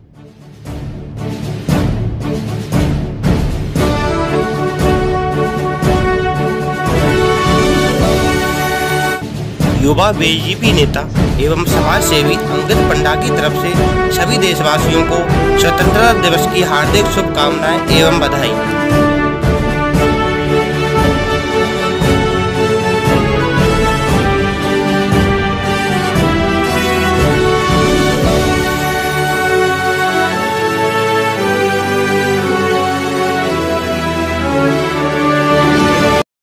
युवा बीजेपी नेता एवं समाज सेवी अंकित पंडा की तरफ से सभी देशवासियों को स्वतंत्रता दिवस की हार्दिक शुभकामनाएं एवं बधाई।